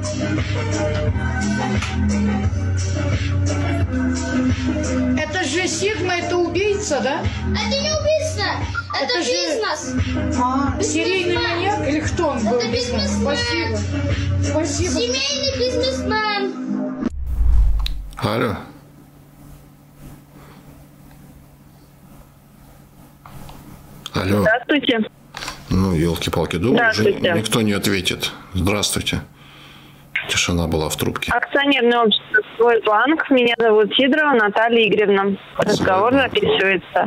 Это же Сигма, это убийца, да? Это не убийца, это бизнес. Серийный маньяк или кто он был? Это бизнесмен. Спасибо. Спасибо. Семейный бизнесмен. Алло. Алло. Здравствуйте. Ну, елки-палки, думаю, уже Здравствуйте. никто не ответит. Здравствуйте. Тишина была в трубке. Акционерное общество «Свой банк». Меня зовут Сидорова Наталья Игоревна. Разговор записывается.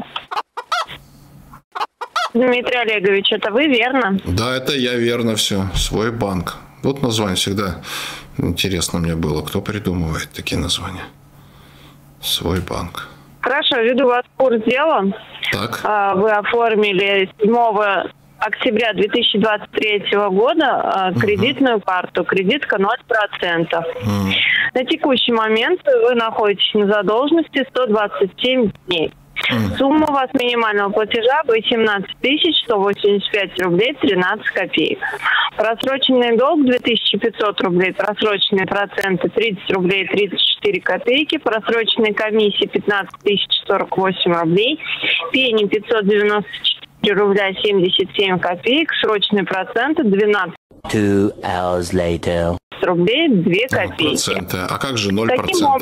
Дмитрий Олегович, это вы, верно? Да, это я, верно все. Свой банк. Вот название всегда интересно мне было. Кто придумывает такие названия? Свой банк. Хорошо, введу вас в курс дела. Так. Вы оформили 7 октября 2023 года кредитную карту. Кредитка 0%. На текущий момент вы находитесь на задолженности 127 дней. Сумма у вас минимального платежа 18 185 рублей 13 копеек. Просроченный долг 2500 рублей, просроченные проценты 30 рублей 34 копейки, просроченные комиссии 15 048 рублей, пени 594 рубля 77 копеек, срочные проценты 12 2 hours later. рублей 2 копейки. Проценты. А как же 0%?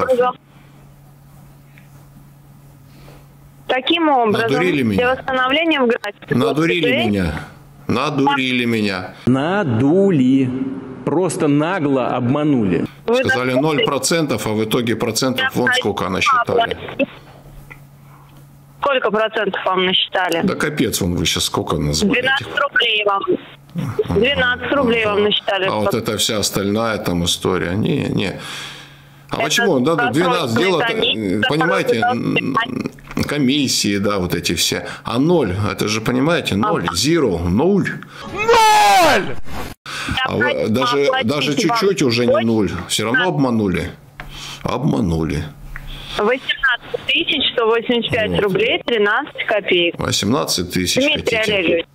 Таким образом, Надурили меня. для восстановления в графике... Надурили меня. Надурили меня. Надули. Просто нагло обманули. Сказали 0%, а в итоге процентов вон сколько насчитали. Сколько процентов вам насчитали? Да капец, вон вы сейчас сколько назвали. 12 рублей вам. 12 рублей вам насчитали. А вот это вся остальная там история. Не. А почему? Да, 12 дело, понимаете, комиссии, да, вот эти все. А 0, это же, понимаете, 0, zero, 0. 0! А вы, даже чуть-чуть уже не 0. Все равно обманули. Обманули. 18 185 вот. Рублей 13 копеек. 18 тысяч. Дмитрий Олегович,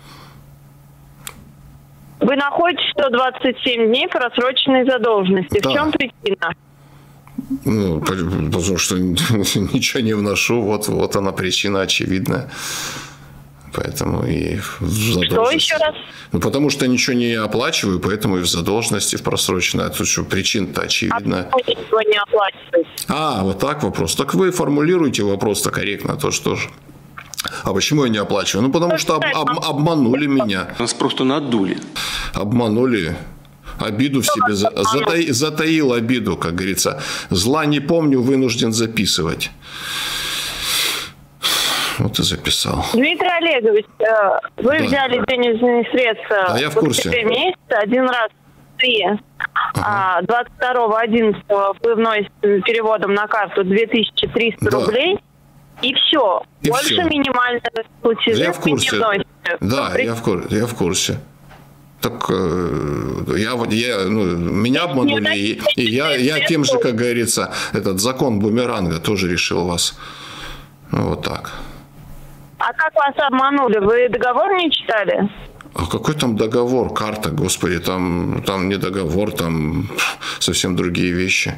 вы находитесь 127 дней просроченной задолженности. Да. В чем причина? Ну, потому что ничего не вношу. Вот она причина очевидная. Поэтому и в задолженности. Что еще раз? Ну, потому что ничего не оплачиваю, поэтому и в задолженности в просроченной. А тут что, причина-то очевидная. А ничего не оплачиваете? А, вот так вопрос. Так вы формулируете вопрос-то корректно, то что же. А почему я не оплачиваю? Ну, потому что обманули меня. Нас просто надули. Обманули. Обиду в себе, затаил обиду, как говорится. Зла не помню, вынужден записывать. Вот и записал. Дмитрий Олегович, вы взяли денежные средства я в курсе. Месяца, один раз а 22.11 вы вносите переводом на карту 2300 рублей. И все. И больше все. Минимального платежа я в курсе. Не вносите. Да, я в курсе. Так меня обманули, и я тем же, как говорится, этот закон бумеранга тоже решил вас. Ну, вот так. А как вас обманули? Вы договор не читали? А какой там договор? Карта, господи, там не договор, там совсем другие вещи.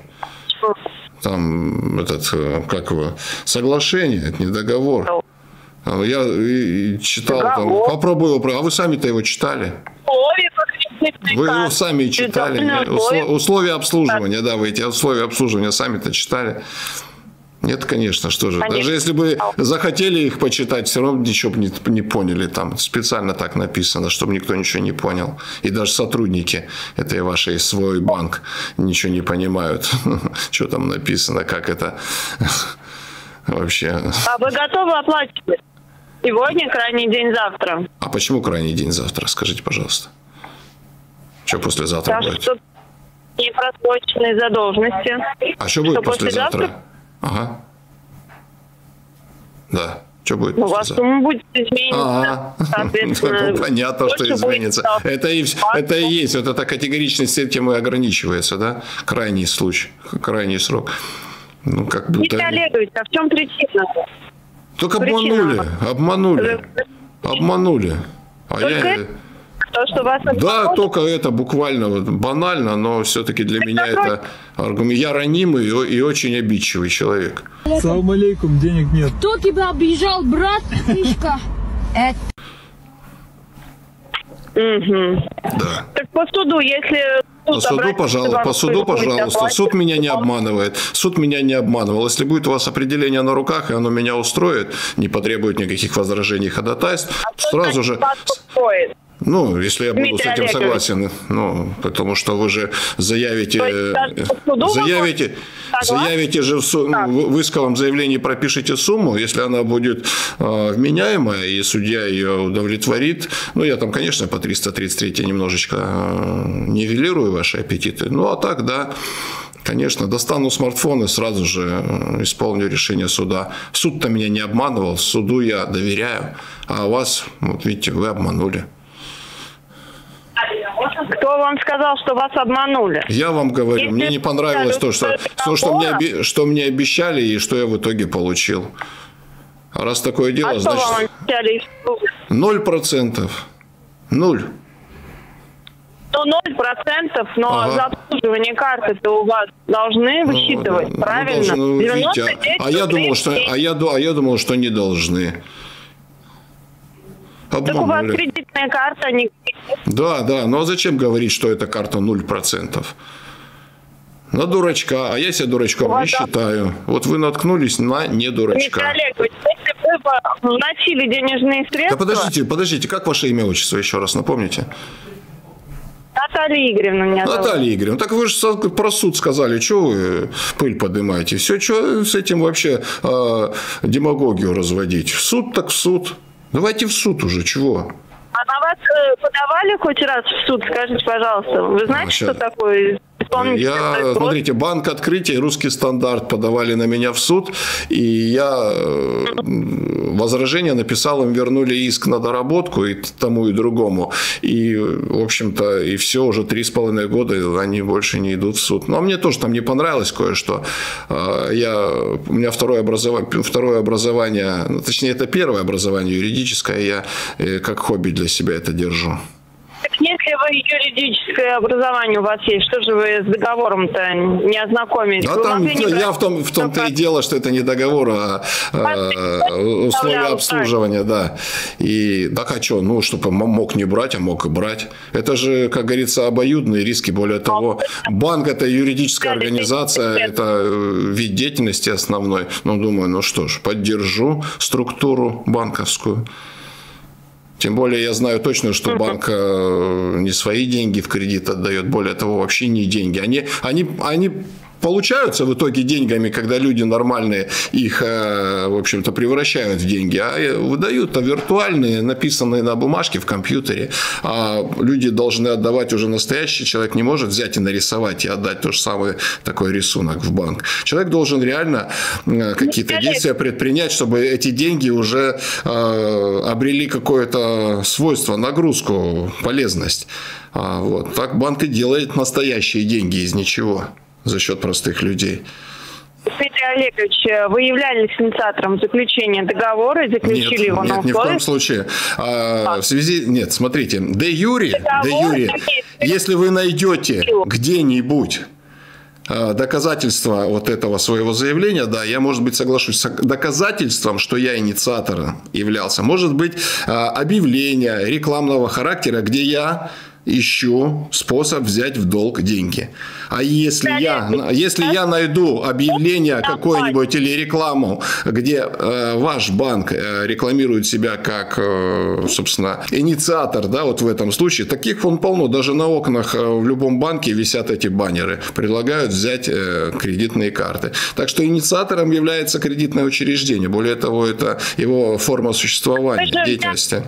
Там как его, соглашение, это не договор. Я читал, там, попробую, а вы сами-то его читали? Вы его сами читали? Условия обслуживания, да, вы эти условия обслуживания сами-то читали? Нет, конечно, что же. Даже если бы захотели их почитать, все равно ничего бы не поняли. Там специально так написано, чтобы никто ничего не понял. И даже сотрудники этой вашей свой банк ничего не понимают, что там написано, как это вообще. А вы готовы оплачивать? Сегодня, крайний день завтра. А почему крайний день завтра? Скажите, пожалуйста. Что послезавтра будет? Что не просроченные задолженности. А что будет послезавтра? Ага. Да. Что будет у вас сумма будет измениться. Ну, понятно, что изменится. Это и есть. Вот эта категоричность этим и ограничивается, да? Крайний случай, крайний срок. Ну, как будто... Дмитрий Олегович, а в чем причина? Только обманули. А То, что вас Да, только это буквально вот банально, но все-таки для меня это аргумент. Я ранимый и очень обидчивый человек. Салам алейкум, денег нет. Кто тебя обижал, брат? Фишка. Да. Так по суду, если... По суду, пожалуйста, по суду, пожалуйста. Суд меня не обманывает. Суд меня не обманывал. Если будет у вас определение на руках, и оно меня устроит, не потребует никаких возражений, ходатайств, сразу же... Ну, если я буду с этим согласен, ну, потому что вы же заявите же в исковом заявлении пропишите сумму, если она будет вменяемая, и судья ее удовлетворит. Ну, я там, конечно, по 333 немножечко нивелирую ваши аппетиты. Ну, а так, да, конечно, достану смартфон и сразу же исполню решение суда. Суд-то меня не обманывал, суду я доверяю, а вас, вот видите, вы обманули. Кто вам сказал, что вас обманули? Я вам говорю, мне не понравилось то, что мне обещали и что я в итоге получил. А раз такое дело, что значит... вам обещали? 0%. 0. Ну, 0%, но за обслуживание карты-то у вас должны высчитывать, правильно? Ну, видите, я думал, что не должны. Обманули. Так у вас кредитная карта не... Да, ну а зачем говорить, что эта карта 0%? На дурачка, а я себя дурачком не считаю. Вот вы наткнулись на не дурачка. Олег, если вы вносили денежные средства... Да подождите, как ваше имя, отчество, еще раз напомните? Наталья Игоревна меня зовут. Наталья Игоревна, так вы же про суд сказали, что вы пыль поднимаете? Все, что с этим вообще демагогию разводить? В суд так в суд. Давайте в суд уже, чего? А на вас подавали хоть раз в суд, скажите, пожалуйста. Вы знаете, что такое исполнительный? Смотрите, Банк Открытия и Русский Стандарт подавали на меня в суд, и я возражение написал, им вернули иск на доработку и тому, и другому. И, в общем-то, и все, уже 3,5 года они больше не идут в суд. Но мне тоже там не понравилось кое-что. У меня второе образование, точнее, это первое образование юридическое, я как хобби для себя это держу. Так если вы юридическое образование у вас есть, что же вы с договором-то не ознакомились? А там, в том-то и дело, что это не договор, а условия обслуживания, да. И так а что, ну, чтобы мог не брать, а мог и брать. Это же, как говорится, обоюдные риски. Более того, банк – это юридическая организация, это вид деятельности основной. Ну, думаю, ну что ж, поддержу структуру банковскую. Тем более я знаю точно, что банк не свои деньги в кредит отдает, более того, вообще не деньги. Они получаются в итоге деньгами, когда люди нормальные их, в общем-то, превращают в деньги, а выдают виртуальные, написанные на бумажке в компьютере. А люди должны отдавать уже настоящий. Человек не может взять и нарисовать и отдать тот же самый такой рисунок в банк. Человек должен реально какие-то действия предпринять, чтобы эти деньги уже обрели какое-то свойство, нагрузку, полезность. Вот. Так банк и делает настоящие деньги из ничего. За счет простых людей. Дмитрий Олегович, вы являлись инициатором заключения договора и заключили его на условиях? Нет, ни в коем случае. В связи... Нет, смотрите, де юре, если вы найдете где-нибудь доказательства вот этого своего заявления, да, я, может быть, соглашусь с доказательством, что я инициатором являлся. Может быть, объявление рекламного характера, где я ищу способ взять в долг деньги. А если я найду объявление какое-нибудь или рекламу, где ваш банк рекламирует себя как, собственно, инициатор, да, вот в этом случае, таких вон полно. Даже на окнах в любом банке висят эти баннеры. Предлагают взять кредитные карты. Так что инициатором является кредитное учреждение. Более того, это его форма существования, деятельности.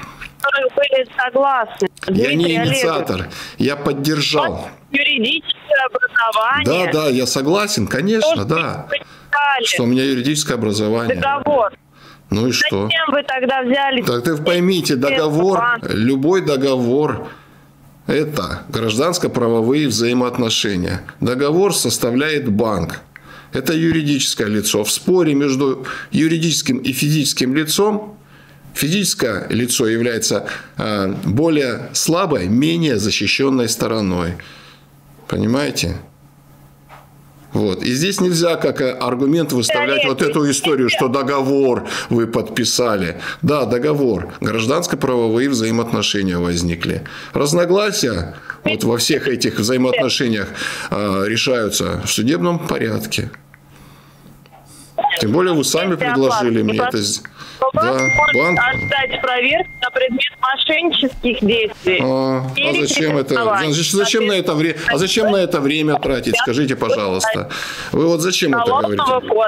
Были согласны. Я не инициатор, я поддержал. Юридическое образование. Да, я согласен, конечно, да. Что у меня юридическое образование. Договор. Ну и что? Зачем вы тогда взяли? Так ты поймите, договор, любой договор – это гражданско-правовые взаимоотношения. Договор составляет банк. Это юридическое лицо. В споре между юридическим и физическим лицом Физическое лицо является более слабой, менее защищенной стороной. Понимаете? Вот. И здесь нельзя как аргумент выставлять вот эту историю, что договор вы подписали. Да, договор. Гражданско-правовые взаимоотношения возникли. Разногласия вот во всех этих взаимоотношениях решаются в судебном порядке. Тем более вы сами предложили мне это. Да, банк. Отдать проверку на предмет мошеннических действий. А зачем это? Зачем на это время? А зачем на это время тратить? Скажите, пожалуйста. Вы вот зачем это говорите?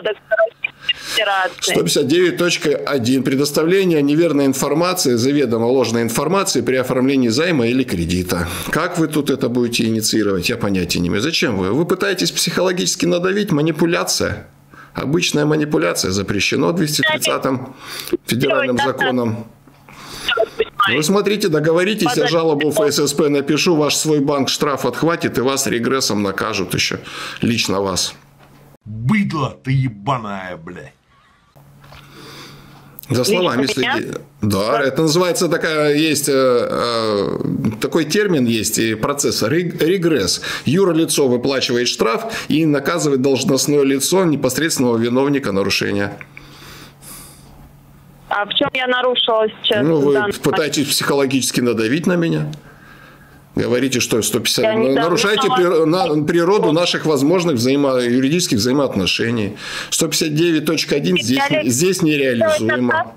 159.1. Предоставление неверной информации, заведомо ложной информации при оформлении займа или кредита. Как вы тут это будете инициировать? Я понятия не имею. Зачем вы? Вы пытаетесь психологически надавить? Манипуляция. Обычная манипуляция запрещено 230-м федеральным законом. Вы смотрите, договоритесь, я жалобу в ФССП напишу, ваш свой банк штраф отхватит и вас регрессом накажут еще. Лично вас. Быдло ты ебаная, блядь. За словами следи. Да, это называется такой термин есть и процесс регресс. Юрлицо выплачивает штраф и наказывает должностное лицо непосредственного виновника нарушения. А в чем я нарушила сейчас? Ну, вы пытаетесь психологически надавить на меня. Говорите, что 150... Нарушаете природу наших возможных юридических взаимоотношений. 159.1 здесь нереализуемо.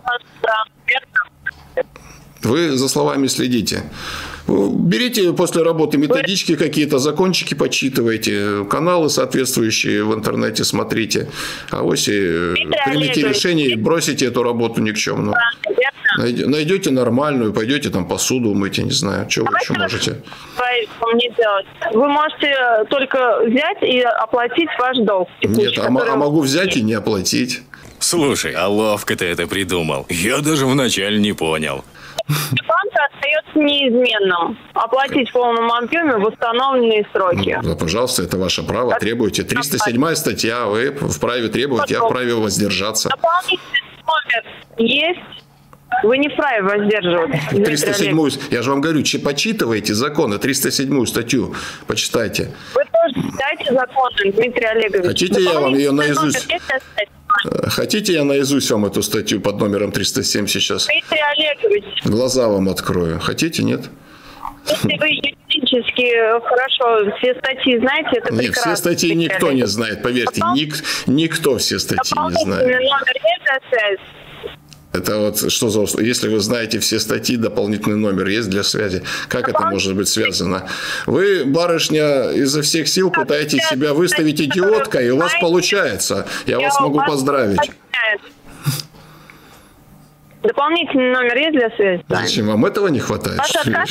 Вы за словами следите. Берите после работы методички какие-то, закончики почитывайте, каналы соответствующие в интернете смотрите. А оси примите решение и бросите эту работу никчемную. Найдете нормальную, пойдете там посуду мыть, я не знаю, что вы еще можете. Вы можете только взять и оплатить ваш долг. Нет, а могу взять и не оплатить. Слушай, а ловко ты это придумал. Я даже вначале не понял. Банк остается неизменным. Оплатить в полном объеме в установленные сроки. Да, пожалуйста, это ваше право. Требуйте. 307 статья, вы вправе требовать, я вправе воздержаться. Дополнительный номер есть. Вы не вправе воздерживаться. 307, я же вам говорю, почитывайте законы, 307 статью, почитайте. Вы тоже читайте законы, Дмитрий Олегович. Хотите, я вам ее наизусть... Хотите, я наизусть вам эту статью под номером 307 сейчас? Дмитрий Олегович. Глаза вам открою. Хотите, нет? Если вы юридически хорошо все статьи знаете, это прекрасно. Нет, все статьи никто не знает, поверьте. Никто все статьи не знает. Номер есть для связи? Это вот что за... Если вы знаете все статьи, дополнительный номер есть для связи. Как это может быть связано? Вы, барышня, изо всех сил пытаетесь себя выставить идиоткой, и у вас получается. Я вас могу поздравить. Дополнительный номер есть для связи? Зачем вам этого не хватает?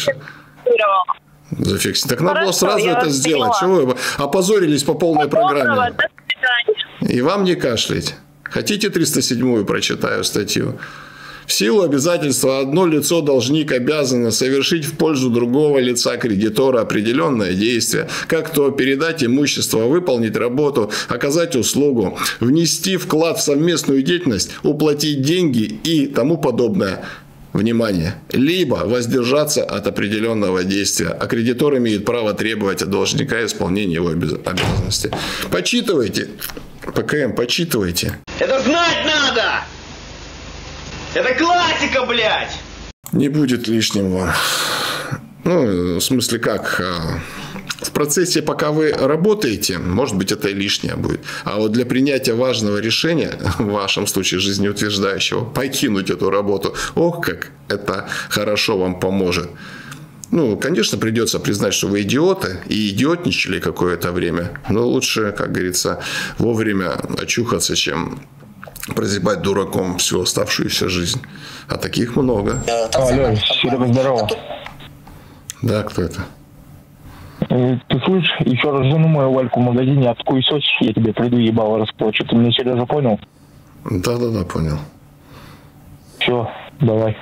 Так надо было сразу это сделать. Чего вы опозорились по полной программе? И вам не кашлять. Хотите 307-ю прочитаю статью? В силу обязательства одно лицо должник обязано совершить в пользу другого лица кредитора определенное действие, как то передать имущество, выполнить работу, оказать услугу, внести вклад в совместную деятельность, уплатить деньги и тому подобное. Внимание! Либо воздержаться от определенного действия, а кредитор имеет право требовать от должника исполнения его обязанностей. Почитывайте. ПКМ, почитывайте. Это знать надо! Это классика, блядь! Не будет лишним вам. Ну, в смысле как? В процессе, пока вы работаете, может быть, это и лишнее будет. А вот для принятия важного решения, в вашем случае жизнеутверждающего, покинуть эту работу, ох, как это хорошо вам поможет. Ну, конечно, придется признать, что вы идиоты и идиотничали какое-то время. Но лучше, как говорится, вовремя очухаться, чем прозябать дураком всю оставшуюся жизнь. А таких много. Алло, Серега, здорово. Да, кто это? Ты слышишь, еще раз жену мою Вальку в магазине откуесосишь, я тебе приду ебало расплачу. Ты меня, Сережа, понял? Да, понял. Все, давай.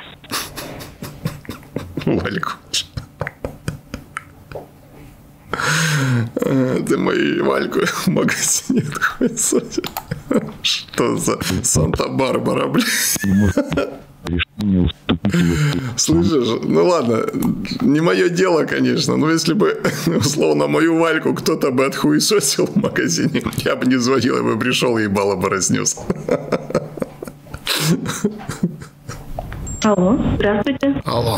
Вальку. Ты мою Вальку в магазине откуесосишь. Что за Санта-Барбара, блядь? Слышишь, ну ладно, не мое дело, конечно, но если бы, условно, мою Вальку кто-то бы отхуесосил в магазине, я бы не звонил, я бы пришел, ебало бы разнес. Алло, здравствуйте. Алло.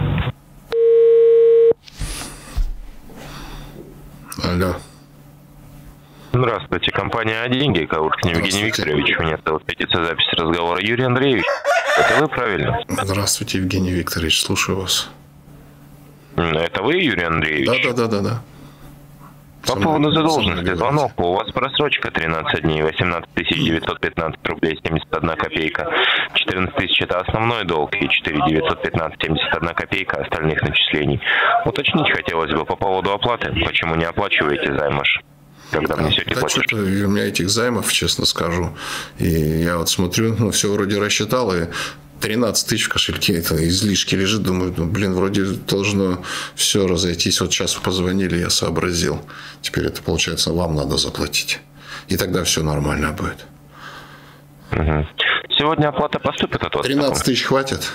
Алло. Здравствуйте, компания «Деньги», Кауркин Евгений Викторович. Меня зовут петиция записи разговора Юрий Андреевич. Это вы, правильно? Здравствуйте, Евгений Викторович, слушаю вас. Это вы, Юрий Андреевич? Да. По поводу задолженности звонок. У вас просрочка 13 дней, 18 915 рублей 71 копейка. 14 тысяч это основной долг и 4 915 71 копейка остальных начислений. Уточнить хотелось бы по поводу оплаты. Почему не оплачиваете займыш, когда внесете платеж? Что-то у меня этих займов, честно скажу. И я вот смотрю, ну, все вроде рассчитал, и 13 тысяч в кошельке, это излишки лежит. Думаю, ну, блин, вроде должно все разойтись. Вот сейчас позвонили, я сообразил. Теперь это, получается, вам надо заплатить. И тогда все нормально будет. Угу. Сегодня оплата поступит от вас? 13 тысяч хватит?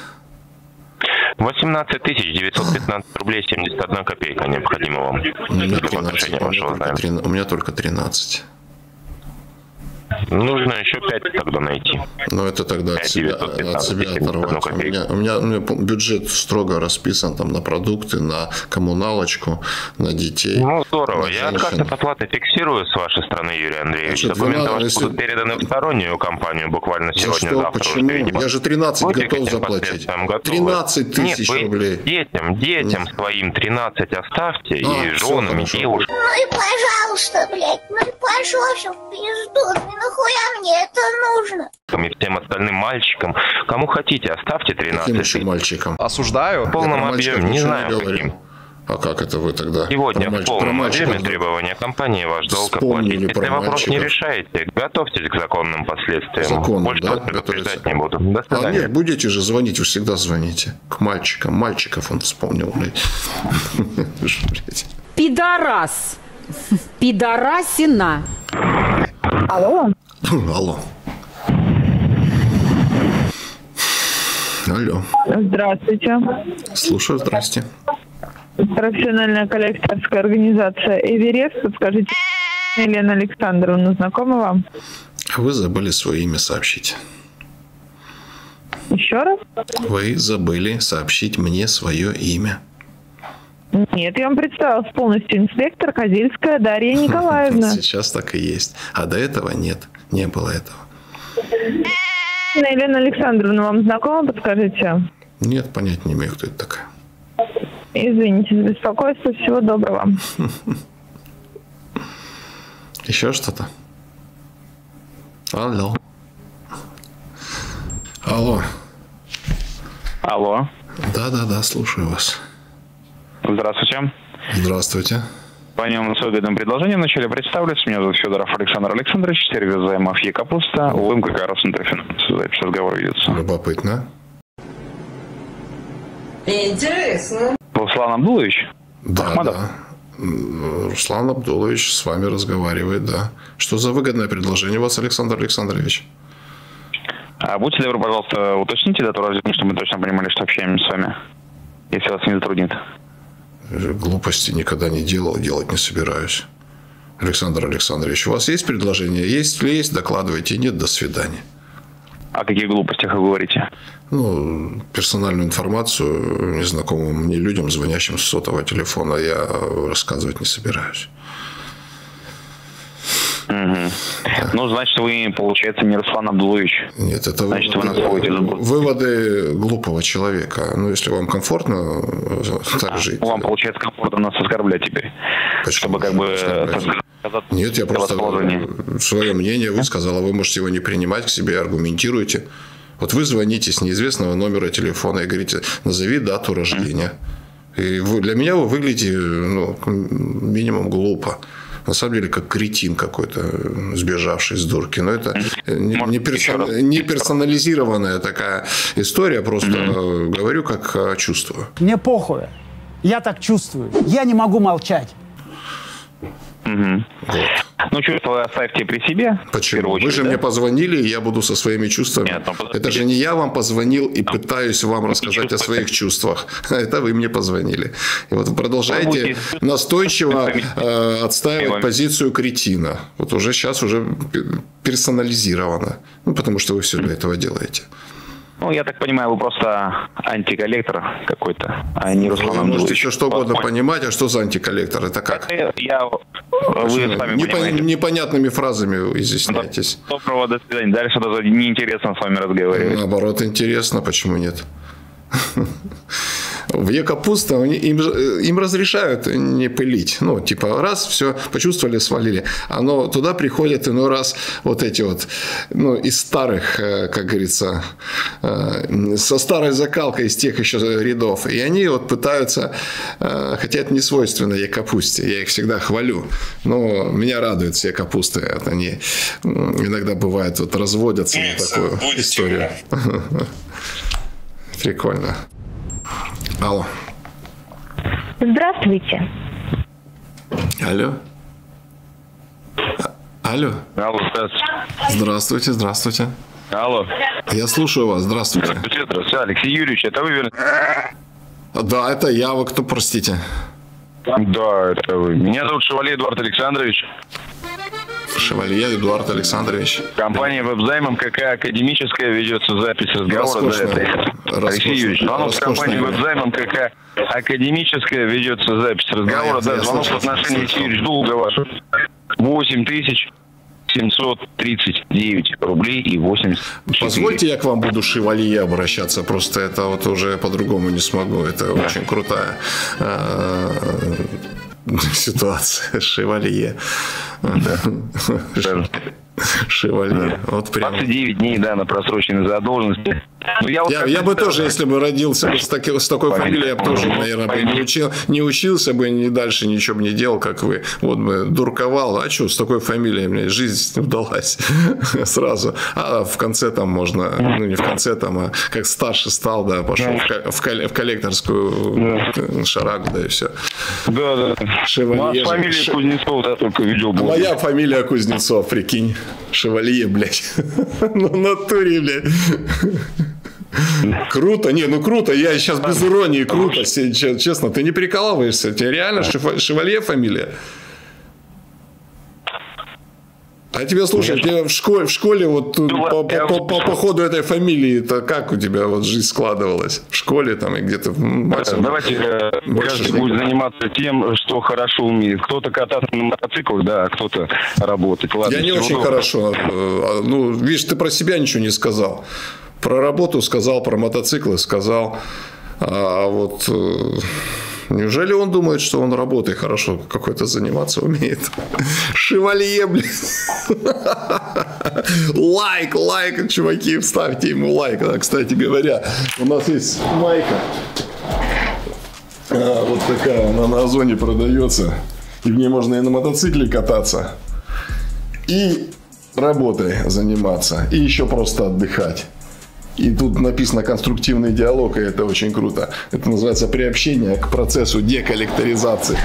18 915 рублей 71 копейка необходимо вам. У меня только 13. Нужно еще 5 тогда найти. Но это тогда от себя оторвать. У меня бюджет строго расписан там на продукты, на коммуналочку, на детей. Ну, здорово. Я отказ от оплаты фиксирую с вашей стороны, Юрий Андреевич. Документы ваши будут переданы в стороннюю компанию буквально сегодня-завтра. Почему? Я же 13 готов заплатить. 13 тысяч рублей. Детям своим 13 оставьте и женам, и девушкам. Ну и пожалуйста, блядь, ну и пошел в пизду. Нахуя мне это нужно? И всем остальным мальчикам. Кому хотите, оставьте 13. Каким еще мальчикам? Осуждаю. В полном объеме, не знаю каким. А как это вы тогда? Сегодня в полном объеме требования компании ваш долг оплатить. Если вопрос не решаете, готовьтесь к законным последствиям. Больше вас предупреждать не буду. До свидания. А нет, будете же звонить, вы всегда звоните. К мальчикам. Мальчиков он вспомнил, блядь. Пидорас. Пидорасина. Алло. Алло. Алло. Здравствуйте. Слушаю, здрасте. Профессиональная коллекторская организация «Эверест». Подскажите, Елена Александровна, знакома вам? Вы забыли свое имя сообщить. Еще раз? Вы забыли сообщить мне свое имя. Нет, я вам представилась полностью. Инспектор Козельская Дарья Николаевна. Сейчас так и есть. А до этого нет. Не было этого. Елена Александровна, вам знакома, подскажите? Нет, понять не имею, кто это такая. Извините за беспокойство. Всего доброго. Еще что-то? Алло. Алло. Алло. Да, слушаю вас. Здравствуйте. Здравствуйте. По нему с выгодным предложением вначале представлюсь. Меня зовут Федоров Александр Александрович, сервис займов Е-Капуста, УМК Росинтерфинанс. Запись разговора ведется. Любопытно. Интересно. Руслан Абдулович? Да, Ахмадов? да. Руслан Абдулович с вами разговаривает, да. Что за выгодное предложение у вас, Александр Александрович? Будьте добры, пожалуйста, уточните дату рождения, чтобы мы точно понимали, что общаемся с вами, если вас не затруднит. Глупости никогда не делал, делать не собираюсь. Александр Александрович, у вас есть предложение? Если есть, докладывайте. Нет, до свидания. О каких глупостях вы говорите? Ну, персональную информацию незнакомым мне людям, звонящим с сотового телефона, я рассказывать не собираюсь. Угу. Да. Ну, значит, вы, получается, не Руслан Абдулович. Нет, это значит, вы нас вводите в заблуждение. Выводы глупого человека. Ну, если вам комфортно так жить. Вам, получается, комфортно нас оскорблять теперь. Почему? Чтобы как бы... Нет, я просто свое мнение высказал, а вы можете его не принимать к себе, аргументируйте. Вот вы звоните с неизвестного номера телефона и говорите, назови дату рождения. И для меня вы выглядите, ну, минимум глупо. На самом деле, как кретин какой-то, сбежавший с дурки. Но это не персонализированная такая история. Просто говорю, как чувствую. Мне похуй. Я так чувствую. Я не могу молчать. Вот. Ну, чувства оставьте при себе. Почему? Очередь, вы же мне позвонили, и я буду со своими чувствами. Нет, это же не я вам позвонил и пытаюсь вам рассказать о своих чувствах. Это вы мне позвонили. И вот вы продолжаете настойчиво отстаивать позицию кретина. Вот уже сейчас уже персонализировано. Ну, потому что вы все для этого делаете. Ну, я так понимаю, вы просто антиколлектор какой-то, а не Руслан Абдулович. Вы можете еще что угодно понимать, а что за антиколлектор? Это как? Непонятными фразами изъясняйтесь. Доброго, до свидания. Дальше даже неинтересно с вами разговаривать. Наоборот, интересно. Почему нет? В Е-капуста им разрешают не пылить. Ну, типа, раз, все, почувствовали, свалили. Но туда приходят иной раз вот эти вот, ну, из старых, как говорится, со старой закалкой из тех еще рядов. И они вот пытаются, хотя это не свойственно Е-капусте, я их всегда хвалю, но меня радуют все капусты. Вот они иногда бывает вот разводятся на такую историю. Прикольно. Алло. Здравствуйте. Алло. Алло. Алло, здравствуйте. Здравствуйте, здравствуйте. Алло. Я слушаю вас, здравствуйте. Здравствуйте, Алексей Юрьевич, это вы, верно? Да, это я, вы кто, простите? Да, это вы. Меня зовут Шевалье Эдуард Александрович. Шевалье Эдуард Александрович. Компания «Вебзайм МКК Академическая» ведется запись разговора. Алексей Юрьевич, звонок с компании «Вебзайм МКК Академическая» ведется запись разговора. Да, звонок в отношении Алексея Юрьевича долга вашего 8739 рублей и 80. Позвольте, я к вам буду Шевалье обращаться. Просто это вот уже по-другому не смогу. Это очень крутая ситуация. Шевалье. Да. Шевалье. Вот прям. 29 дней, да, на просроченной задолженности. Я бы тоже, если бы родился с такой фамилией, я бы тоже, наверное, не учился бы, ни дальше ничего бы не делал, как вы. Вот бы дурковал. А что, с такой фамилией мне жизнь удалась сразу. А в конце там можно, ну не в конце там, а как старше стал, да, пошел в коллекторскую шарагу, да и все. Да. Шевалье. Фамилия Кузнецов, да, только видел. Моя фамилия Кузнецов, прикинь. Шевалье, блядь. Ну, в натуре, блядь. Круто, не, ну круто, я сейчас без иронии, круто, честно, ты не прикалываешься, тебе реально Шевалье фамилия? А тебе, слушай, тебе в школе вот по ходу этой фамилии, это как у тебя вот жизнь складывалась? В школе там и где-то... Давайте каждый будет заниматься тем, что хорошо умеет. Кто-то кататься на мотоциклах, да, а кто-то работать. Ладно, я не очень хорошо. Ну, видишь, ты про себя ничего не сказал. Про работу сказал, про мотоциклы сказал. А вот неужели он думает, что он работой хорошо какой-то заниматься умеет? Шевалье, блин. Лайк, чуваки, вставьте ему лайк. Кстати говоря, у нас есть майка. Вот такая, она на Озоне продается. И в ней можно и на мотоцикле кататься, и работой заниматься, и еще просто отдыхать. И тут написано конструктивный диалог, и это очень круто. Это называется приобщение к процессу деколлекторизации.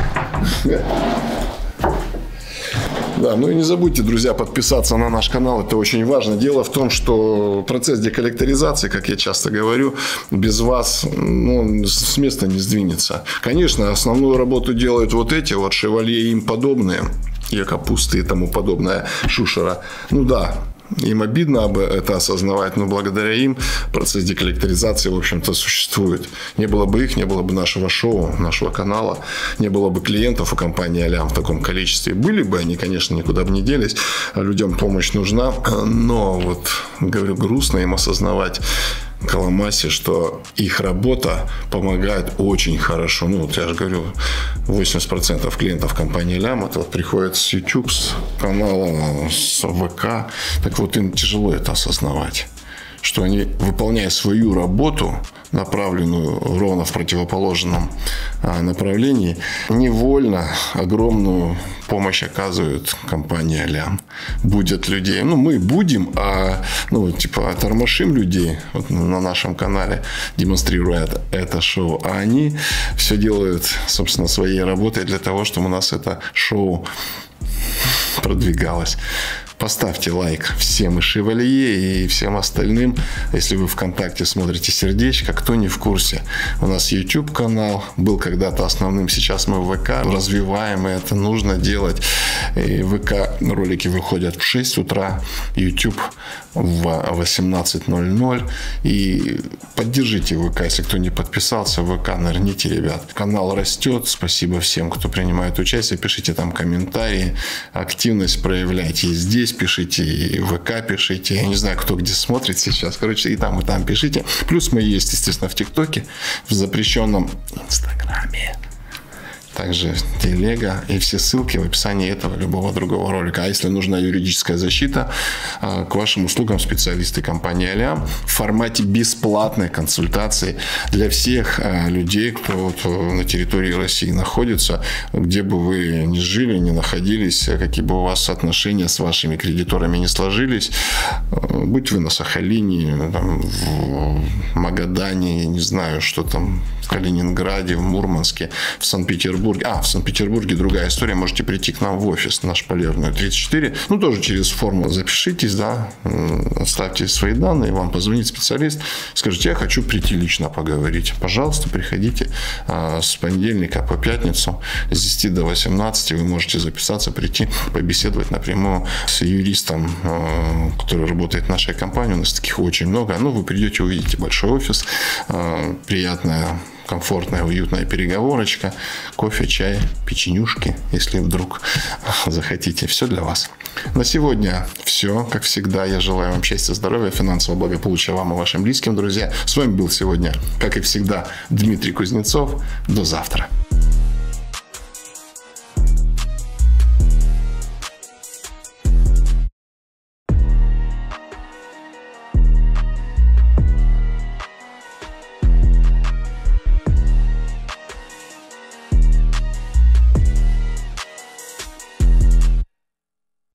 Да, ну и не забудьте, друзья, подписаться на наш канал, это очень важно. Дело в том, что процесс деколлекторизации, как я часто говорю, без вас с места не сдвинется. Конечно, основную работу делают вот эти вот Шевалье и им подобные, Е-капусты и тому подобное, шушера. Ну да. Им обидно это осознавать, но благодаря им процесс деколлекторизации, в общем-то, существует. Не было бы их, не было бы нашего шоу, нашего канала, не было бы клиентов у компании «Алям» в таком количестве. Были бы они, конечно, никуда бы не делись, людям помощь нужна, но вот, говорю, грустно им осознавать, Коломасе, что их работа помогает очень хорошо. Ну, вот я же говорю, 80% клиентов компании «Лям» это вот приходят с YouTube, с канала, с ВК. Так вот, им тяжело это осознавать, что они, выполняя свою работу, направленную ровно в противоположном направлении, невольно огромную помощь оказывает компания «Алям». Будет людей. Ну, мы будем, тормошим людей вот на нашем канале, демонстрируя это шоу. А они все делают, собственно, своей работой для того, чтобы у нас это шоу продвигалась. Поставьте лайк всем и Шевалье, и всем остальным. Если вы ВКонтакте смотрите, сердечко. Кто не в курсе, у нас YouTube канал. Был когда-то основным, сейчас мы в ВК развиваем, и это нужно делать. И ВК ролики выходят в 6 утра, YouTube в 18:00. И поддержите ВК, если кто не подписался, ВК нырните, ребят. Канал растет. Спасибо всем, кто принимает участие. Пишите там комментарии, активность проявляйте и здесь пишите, и в ВК пишите. Я не знаю, кто где смотрит сейчас. Короче, и там пишите. Плюс мы есть, естественно, в ТикТоке, в запрещенном Инстаграме. Также телега и все ссылки в описании этого любого другого ролика. А если нужна юридическая защита, к вашим услугам специалисты компании Алиам в формате бесплатной консультации для всех людей, кто на территории России находится, где бы вы ни жили, ни находились, какие бы у вас отношения с вашими кредиторами не сложились, будь вы на Сахалине, там, в Магадане, не знаю, что там, в Калининграде, в Мурманске, в Санкт-Петербурге. В Санкт-Петербурге другая история. Можете прийти к нам в офис, наш Полярную 34. Ну, тоже через форму запишитесь, да, оставьте свои данные, вам позвонит специалист, скажите, я хочу прийти лично поговорить. Пожалуйста, приходите с понедельника по пятницу с 10 до 18. Вы можете записаться, прийти, побеседовать напрямую с юристом, который работает в нашей компании. У нас таких очень много. Ну, вы придете, увидите большой офис, приятная, комфортная, уютная переговорочка, кофе, чай, печенюшки, если вдруг захотите. Все для вас. На сегодня все. Как всегда, я желаю вам счастья, здоровья, финансового благополучия вам и вашим близким, друзья. С вами был сегодня, как и всегда, Дмитрий Кузнецов. До завтра.